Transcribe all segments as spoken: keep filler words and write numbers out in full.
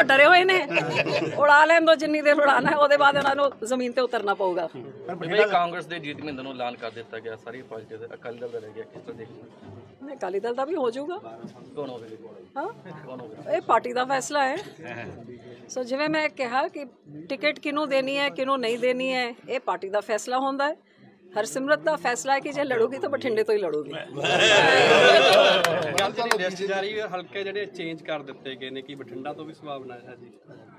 तो डरे हुए ने उड़ा लैन दो जिन्नी देर उड़ाना है, उसके बाद इन्होंने जमीन ते उतरना पऊगा। कांग्रेस के जीत में दोनों ऐलान कर दिता गया, सारी पार्टी से अकाली दल रह गया, किस तरह देखते हैं? अकाली दल का भी हो जाऊगा। कौन हो गया? हाँ, ये पार्टी का फैसला है। सो जिवें मैं कहा कि टिकट किनू देनी है किनू नहीं देनी है, ये पार्टी का फैसला होंदा है। हरसिमरत का फैसला है कि जे लड़ूगी तो बठिंडे तो ही लड़ूगी। लिस्ट जारी हल्के ਜਿਹੜੇ ਚੇਂਜ ਕਰ ਦਿੱਤੇ ਗਏ ਨੇ ਕਿ ਬਠਿੰਡਾ ਤੋਂ ਵੀ ਸੰਭਾਵਨਾ ਹੈ ਜੀ।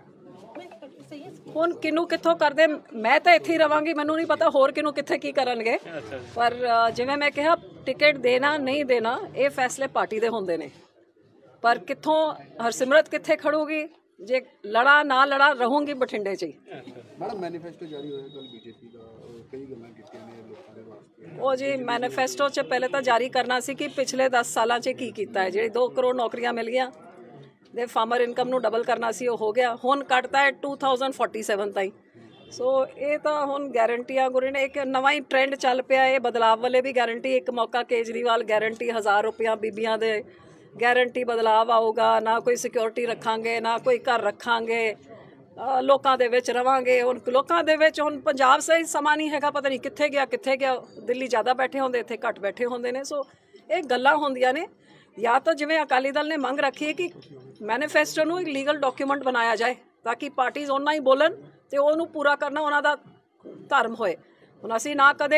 ਹੁਣ ਕਿਨੂੰ ਕਿੱਥੋਂ ਕਰਦੇ, ਮੈਂ ਤਾਂ ਇੱਥੇ ਹੀ ਰਵਾਂਗੀ, ਮੈਨੂੰ ਨਹੀਂ ਪਤਾ ਹੋਰ ਕਿਨੂੰ ਕਿੱਥੇ ਕੀ ਕਰਨਗੇ। ਪਰ ਜਿਵੇਂ ਮੈਂ ਕਿਹਾ ਟਿਕਟ ਦੇਣਾ ਨਹੀਂ ਦੇਣਾ ਇਹ ਫੈਸਲੇ ਪਾਰਟੀ ਦੇ ਹੁੰਦੇ ਨੇ, ਪਰ ਕਿੱਥੋਂ ਹਰਸਿਮਰਤ ਕਿੱਥੇ ਖੜੂਗੀ, ਜੇ ਲੜਾ ਨਾ ਲੜਾ ਰਹੂੰਗੀ ਬਠਿੰਡੇ 'ਚ ਹੀ। ਮੈਡਮ ਮੈਨੀਫੈਸਟੋ ਜਾਰੀ ਹੋਇਆ ਕੱਲ ਬੀਜੇਪੀ ਦਾ, ਕਈ ਗੱਲਾਂ ਕੀਤੀਆਂ ਨੇ ਲੋਕਾਂ ਦੇ ਵਾਸਤੇ। ਉਹ ਜੀ ਮੈਨੀਫੈਸਟੋ 'ਚ ਪਹਿਲੇ ਤਾਂ ਜਾਰੀ ਕਰਨਾ ਸੀ ਕਿ ਪਿਛਲੇ ਦਸ ਸਾਲਾਂ 'ਚ ਕੀ ਕੀਤਾ ਹੈ। ਜਿਹੜੀ ਦੋ ਕਰੋੜ ਨੌਕਰੀਆਂ ਮਿਲ ਗਈਆਂ ਦੇ ਫਾਰਮਰ ਇਨਕਮ ਨੂੰ ਡਬਲ ਕਰਨਾ ਸੀ, ਉਹ ਹੋ ਗਿਆ। ਹੁਣ ਕੱਟਦਾ ਹੈ ਟੂ ਥਾਊਜ਼ੈਂਡ ਫੋਰਟੀ ਸੈਵਨ ਤਾਈਂ। ਸੋ ਇਹ ਤਾਂ ਹੁਣ ਗਾਰੰਟੀਆਂ ਗੁਰੇ ਨੇ, ਇੱਕ ਨਵਾਂ ਹੀ ਟ੍ਰੈਂਡ ਚੱਲ ਪਿਆ। ਇਹ ਬਦਲਾਵ ਵਾਲੇ ਵੀ ਗਾਰੰਟੀ, ਇੱਕ ਮੌਕਾ ਕੇਜਰੀਵਾਲ ਗਾਰੰਟੀ ਹਜ਼ਾਰ ਰੁਪਇਆ ਬੀਬੀਆਂ ਦੇ ਗਾਰੰਟੀ ਬਦਲਾਵ ਆਊਗਾ, ਨਾ ਕੋਈ ਸਿਕਿਉਰਿਟੀ ਰੱਖਾਂਗੇ ਨਾ ਕੋਈ ਘਰ ਰੱਖਾਂਗੇ, ਲੋਕਾਂ ਦੇ ਵਿੱਚ ਰਵਾਂਗੇ। ਹੁਣ ਲੋਕਾਂ ਦੇ ਵਿੱਚ ਹੁਣ ਪੰਜਾਬ ਸਹੀ ਸਮਾਂ ਨਹੀਂ ਹੈਗਾ, ਪਤਾ ਨਹੀਂ ਕਿੱਥੇ ਗਿਆ ਕਿੱਥੇ ਗਿਆ। ਦਿੱਲੀ ਜ਼ਿਆਦਾ ਬੈਠੇ ਹੁੰਦੇ, ਇੱਥੇ ਘੱਟ ਬੈਠੇ ਹੁੰਦੇ ਨੇ। ਸੋ ਇਹ ਗੱਲਾਂ ਹੁੰਦੀਆਂ ਨੇ। ਜਾਂ ਤਾਂ ਜਿਵੇਂ ਅਕਾਲੀ ਦਲ ਨੇ ਮੰਗ ਰੱਖੀ ਹੈ ਕਿ ਮੈਨੀਫੈਸਟੋ ਨੂੰ ਇੱਕ ਲੀਗਲ ਡਾਕੂਮੈਂਟ ਬਣਾਇਆ ਜਾਏ ਤਾਂ ਕਿ ਪਾਰਟੀਜ਼ ਉਹਨਾਂ ਹੀ ਬੋਲਣ ਅਤੇ ਉਹਨੂੰ ਪੂਰਾ ਕਰਨਾ ਉਹਨਾਂ ਦਾ ਧਰਮ ਹੋਏ। ਹੁਣ ਅਸੀਂ ਨਾ ਕਦੇ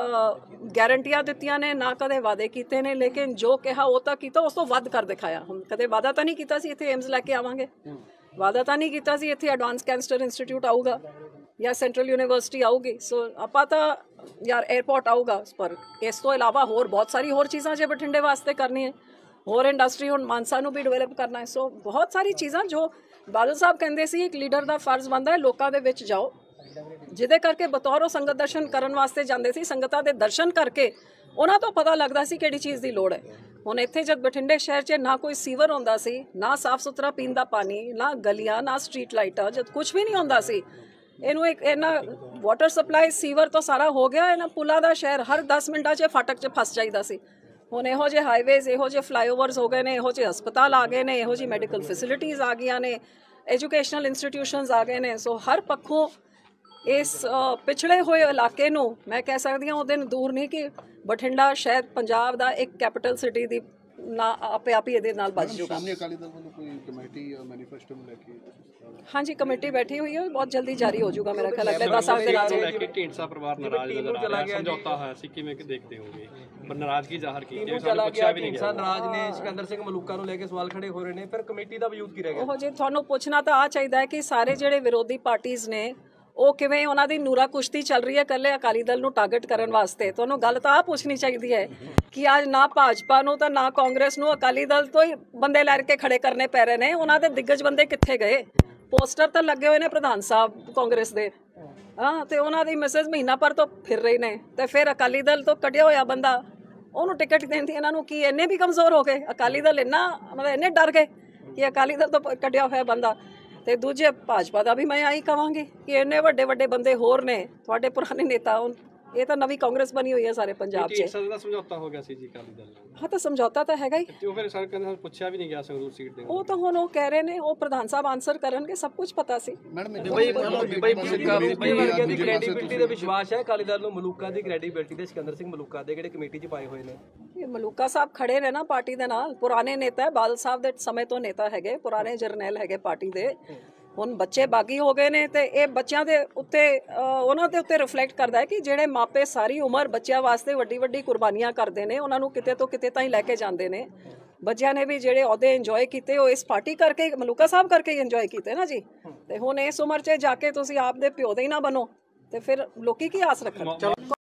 ਗਾਰੰਟੀਆਂ ਦਿੱਤੀਆਂ ਨੇ ਨਾ ਕਦੇ ਵਾਅਦੇ ਕੀਤੇ ਨੇ, ਲੇਕਿਨ ਜੋ ਕਿਹਾ ਉਹ ਤਾਂ ਕੀਤਾ, ਉਸ ਤੋਂ ਵੱਧ ਕਰ ਦਿਖਾਇਆ। ਹੁਣ ਕਦੇ ਵਾਅਦਾ ਤਾਂ ਨਹੀਂ ਕੀਤਾ ਸੀ ਇੱਥੇ ਏਮਜ਼ ਲੈ ਕੇ ਆਵਾਂਗੇ, ਵਾਅਦਾ ਤਾਂ ਨਹੀਂ ਕੀਤਾ ਸੀ ਇੱਥੇ ਐਡਵਾਂਸ ਕੈਂਸਰ ਇੰਸਟੀਟਿਊਟ ਆਊਗਾ ਜਾਂ ਸੈਂਟਰਲ ਯੂਨੀਵਰਸਿਟੀ ਆਊਗੀ। ਸੋ ਆਪਾਂ ਤਾਂ ਯਾਰ ਏਅਰਪੋਰਟ ਆਊਗਾ, ਪਰ ਇਸ ਤੋਂ ਇਲਾਵਾ ਹੋਰ ਬਹੁਤ ਸਾਰੀ ਹੋਰ ਚੀਜ਼ਾਂ ਜੇ ਬਠਿੰਡੇ ਵਾਸਤੇ ਕਰਨੀ ਹੈ, ਹੋਰ ਇੰਡਸਟਰੀ ਹੁਣ ਮਾਨਸਾ ਨੂੰ ਵੀ ਡਿਵੈਲਪ ਕਰਨਾ ਹੈ। ਸੋ ਬਹੁਤ ਸਾਰੀ ਚੀਜ਼ਾਂ ਜੋ ਬਾਦਲ ਸਾਹਿਬ ਕਹਿੰਦੇ ਸੀ ਇੱਕ ਲੀਡਰ ਦਾ ਫਰਜ਼ ਬਣਦਾ ਹੈ ਲੋਕਾਂ ਦੇ ਵਿੱਚ ਜਾਓ, ਜਿਹਦੇ ਕਰਕੇ ਬਤੌਰ ਉਹ ਸੰਗਤ ਦਰਸ਼ਨ ਕਰਨ ਵਾਸਤੇ ਜਾਂਦੇ ਸੀ। ਸੰਗਤਾਂ ਦੇ ਦਰਸ਼ਨ ਕਰਕੇ ਉਹਨਾਂ ਤੋਂ ਪਤਾ ਲੱਗਦਾ ਸੀ ਕਿਹੜੀ ਚੀਜ਼ ਦੀ ਲੋੜ ਹੈ। ਹੁਣ ਇੱਥੇ ਜਦ ਬਠਿੰਡੇ ਸ਼ਹਿਰ 'ਚ ਨਾ ਕੋਈ ਸੀਵਰ ਹੁੰਦਾ ਸੀ, ਨਾ ਸਾਫ਼ ਸੁਥਰਾ ਪੀਣ ਦਾ ਪਾਣੀ, ਨਾ ਗਲੀਆਂ, ਨਾ ਸਟਰੀਟ ਲਾਈਟਾਂ, ਜਦ ਕੁਝ ਵੀ ਨਹੀਂ ਹੁੰਦਾ ਸੀ। ਇਹਨੂੰ ਇੱਕ ਇਹਨਾਂ ਵਾਟਰ ਸਪਲਾਈ ਸੀਵਰ ਤੋਂ ਸਾਰਾ ਹੋ ਗਿਆ। ਇਹਨਾਂ ਪੁਲਾਂ ਦਾ ਸ਼ਹਿਰ ਹਰ ਦਸ ਮਿੰਟਾਂ 'ਚ ਫਾਟਕ 'ਚ ਫਸ ਜਾਈਦਾ ਸੀ। ਹੁਣ ਇਹੋ ਜਿਹੇ ਹਾਈਵੇਜ਼, ਇਹੋ ਜਿਹੇ ਫਲਾਈਓਵਰਸ ਹੋ ਗਏ ਨੇ, ਇਹੋ ਜਿਹੇ ਹਸਪਤਾਲ ਆ ਗਏ ਨੇ, ਇਹੋ ਜਿਹੀ ਮੈਡੀਕਲ ਫੈਸਿਲਿਟੀਜ਼ ਆ ਗਈਆਂ ਨੇ, ਐਜੂਕੇਸ਼ਨਲ ਇੰਸਟੀਟਿਊਸ਼ਨਸ ਆ ਗਏ ਨੇ। ਸੋ ਹਰ ਪੱਖੋਂ ਇਸ ਪਿਛੜੇ ਹੋਏ ਇਲਾਕੇ ਨੂੰ ਮੈਂ ਕਹਿ ਸਕਦੀ ਹਾਂ ਉਹ ਦਿਨ ਦੂਰ ਨਹੀਂ ਕਿ ਬਠਿੰਡਾ ਸ਼ਾਇਦ ਪੰਜਾਬ ਦਾ ਇੱਕ ਕੈਪੀਟਲ ਸਿਟੀ ਦੀ ਨਾ ਆਪੇ ਆਪ ਹੀ ਇਹਦੇ ਨਾਲ ਬਚ ਜੂਗਾ। ਅਕਾਲੀ ਦਲ ਵੱਲੋਂ ਕੋਈ ਕਮੇਟੀ ਮੈਨੀਫੈਸਟੋ ਨੂੰ ਲੈ ਕੇ? ਹਾਂਜੀ, ਕਮੇਟੀ ਬੈਠੀ ਹੋਈ ਹੈ, ਬਹੁਤ ਜਲਦੀ ਜਾਰੀ ਹੋ ਜਾਊਗਾ ਮੇਰਾ ਖਿਆਲ ਅਗਲੇ ਦਸ ਸਾਲ ਦੇ ਨਾਲ। ਲੈ ਕੇ ਢੀਂਡਸਾ ਪਰਿਵਾਰ ਨਾਰਾਜ਼ ਨਜ਼ਰ ਆ ਰਿਹਾ, ਸਮਝੌਤਾ ਹੋਇਆ ਸੀ, ਕਿਵੇਂ ਕਿ ਦੇਖਦੇ ਹੋਗੇ? ਪਰ ਨਾਰਾਜ਼ਗੀ ਜ਼ਾਹਰ ਕੀਤੀ, ਸਾਨੂੰ ਪੁੱਛਿਆ ਵੀ ਨਹੀਂ ਗਿਆ। ਨਾਰਾਜ਼ ਨੇ ਸਿਕੰਦਰ ਸਿੰਘ ਮਲੂਕਾ ਨੂੰ ਲੈ ਕੇ ਸਵਾਲ ਖੜੇ ਹੋ ਰਹੇ ਨੇ, ਫਿਰ ਕਮੇਟੀ ਦਾ ਵਜੂਦ ਕੀ ਰਹਿ ਗਿਆ? ਉਹ ਜੇ ਤੁਹਾਨੂੰ ਪੁੱਛਣਾ ਤਾਂ ਆ ਚਾਹੀਦਾ ਹੈ ਕਿ ਸਾਰੇ ਜਿਹੜੇ ਵਿਰੋਧੀ ਪਾਰਟੀਆਂ ਨੇ ਉਹ ਕਿਵੇਂ ਉਹਨਾਂ ਦੀ ਨੂਰਾ ਕੁਸ਼ਤੀ ਚੱਲ ਰਹੀ ਹੈ ਇਕੱਲੇ ਅਕਾਲੀ ਦਲ ਨੂੰ ਟਾਰਗੇਟ ਕਰਨ ਵਾਸਤੇ। ਤੁਹਾਨੂੰ ਗੱਲ ਤਾਂ ਆ ਪੁੱਛਣੀ ਚਾਹੀਦੀ ਹੈ ਕਿ ਅੱਜ ਨਾ ਭਾਜਪਾ ਨੂੰ ਤਾਂ ਨਾ ਕਾਂਗਰਸ ਨੂੰ ਅਕਾਲੀ ਦਲ ਤੋਂ ਹੀ ਬੰਦੇ ਲੈ ਕੇ ਖੜੇ ਕਰਨੇ ਪੈ ਰਹੇ ਨੇ। ਉਹਨਾਂ ਦੇ ਦਿੱਗਜ ਬੰਦੇ ਕਿੱਥੇ ਗਏ? ਪੋਸਟਰ ਤਾਂ ਲੱਗੇ ਹੋਏ ਨੇ ਪ੍ਰਧਾਨ ਸਾਹਿਬ ਕਾਂਗਰਸ ਦੇ, ਹਾਂ, ਤੇ ਉਹਨਾਂ ਦੀ ਮੈਸੇਜ ਮਹੀਨਾ ਭਰ ਤੋਂ ਫਿਰ ਰਹੇ ਨੇ। ਤੇ ਫਿਰ ਅਕਾਲੀ ਦਲ ਤੋਂ ਕੱਢਿਆ ਹੋਇਆ ਬੰਦਾ ਉਹਨੂੰ ਟਿਕਟ ਦੇਣ ਦੀ ਇਹਨਾਂ ਨੂੰ ਕੀ ਇੰਨੇ ਵੀ ਕਮਜ਼ੋਰ ਹੋ ਗਏ? ਅਕਾਲੀ ਦਲ ਇੰਨਾ ਮਤਲਬ ਇੰਨੇ ਡਰ ਗਏ ਕਿ ਅਕਾਲੀ ਦਲ ਤੋਂ ਕੱਢਿਆ ਹੋਇਆ ਬੰਦਾ। ਤੇ ਦੂਜੇ ਭਾਜਪਾ ਦਾ ਵੀ ਮੈਂ ਆਹੀ ਕਹਾਂਗੀ ਕਿ ਇੰਨੇ ਵੱਡੇ ਵੱਡੇ ਬੰਦੇ ਹੋਰ ਨੇ ਤੁਹਾਡੇ ਪੁਰਾਣੇ ਨੇਤਾ। ਇਹ ਤਾਂ ਨਵੀਂ ਕਾਂਗਰਸ ਬਣੀ ਹੋਈ ਹੈ ਸਾਰੇ ਪੰਜਾਬ 'ਚ। ਸਮਝੌਤਾ ਹੋ ਗਿਆ ਸੀ ਜੀ ਅਕਾਲੀ ਦਲ ਨਾਲ। ਹਾਂ, ਤਾਂ ਸਮਝੌਤਾ ਤਾਂ ਹੈਗਾ ਹੀ। ਉਹ ਫਿਰ ਸਰ ਕਹਿੰਦੇ ਪੁੱਛਿਆ ਵੀ ਨਹੀਂ ਗਿਆ ਸੰਗਰੂਰ ਸੀਟ ਦੇ। ਉਹ ਤਾਂ ਹੁਣ ਉਹ ਕਹਿ ਰਹੇ ਨੇ, ਉਹ ਪ੍ਰਧਾਨ ਸਾਹਿਬ ਆਨਸਰ ਕਰਨਗੇ, ਸਭ ਕੁਝ ਪਤਾ ਸੀ। ਮੈਡਮ ਦੀ ਕ੍ਰੈਡੀਬਿਲਿਟੀ ਦਾ ਵਿਸ਼ਵਾਸ ਹੈ ਅਕਾਲੀ ਦਲ ਨੂੰ? ਮਲੂਕਾ ਦੀ ਕ੍ਰੈਡੀਬਿਲਿਟੀ ਤੇ ਸਿਕੰਦਰ ਸਿੰਘ ਮਲੂਕਾ ਦੇ ਜਿਹੜੇ ਕਮੇਟੀ 'ਚ ਪਾਏ ਹੋਏ ਨੇ, ਇਹ ਮਲੂਕਾ ਸਾਹਿਬ ਖੜੇ ਨੇ ਨਾ ਪਾਰਟੀ ਦੇ ਨਾਲ, ਪੁਰਾਣੇ ਨੇਤਾ ਹੈ, ਬਾਦਲ ਸਾਹਿਬ ਦੇ ਸਮੇਂ ਤੋਂ ਨੇਤਾ ਹੈਗੇ, ਪੁਰਾਣੇ ਜਰਨੈਲ ਹੈਗੇ ਪਾਰਟੀ ਦੇ। ਹੁਣ ਬੱਚੇ ਬਾਗੀ ਹੋ ਗਏ ਨੇ ਤੇ ਇਹ ਬੱਚਿਆਂ ਦੇ ਉੱਤੇ ਉਹਨਾਂ ਦੇ ਉੱਤੇ ਰਿਫਲੈਕਟ ਕਰਦਾ ਹੈ ਕਿ ਜਿਹੜੇ ਮਾਪੇ ਸਾਰੀ ਉਮਰ ਬੱਚਿਆਂ ਵਾਸਤੇ ਵੱਡੀ ਵੱਡੀ ਕੁਰਬਾਨੀਆਂ ਕਰਦੇ ਨੇ, ਉਹਨਾਂ ਨੂੰ ਕਿਤੇ ਤੋਂ ਕਿਤੇ ਤਾਂ ਹੀ ਲੈ ਕੇ ਜਾਂਦੇ ਨੇ। ਬੱਚਿਆਂ ਨੇ ਵੀ ਜਿਹੜੇ ਅਹੁਦੇ ਇੰਜੋਏ ਕੀਤੇ ਉਹ ਇਸ ਪਾਰਟੀ ਕਰਕੇ, ਮਲੂਕਾ ਸਾਹਿਬ ਕਰਕੇ ਹੀ ਇੰਜੋਏ ਕੀਤੇ ਨਾ ਜੀ। ਤੇ ਹੁਣ ਇਸ ਉਮਰ 'ਚ ਜਾ ਕੇ ਤੁਸੀਂ ਆਪ ਦੇ ਪਿਓ ਦੇ ਹੀ ਨਾ ਬਣੋ ਤੇ ਫਿਰ ਲੋਕੀ ਕੀ ਆਸ ਰੱਖਣ?